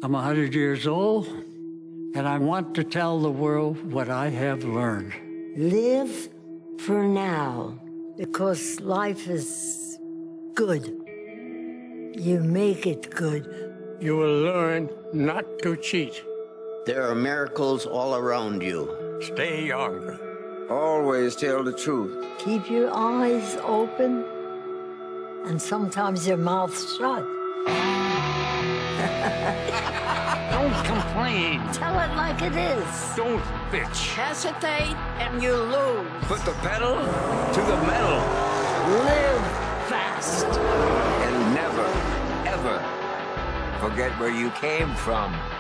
I'm 100 years old, and I want to tell the world what I have learned. Live for now, because life is good. You make it good. You will learn not to cheat. There are miracles all around you. Stay young. Always tell the truth. Keep your eyes open and sometimes your mouth shut. Don't complain. Tell it like it is. Don't bitch. Hesitate and you lose. Put the pedal to the metal. Live fast. And never, ever forget where you came from.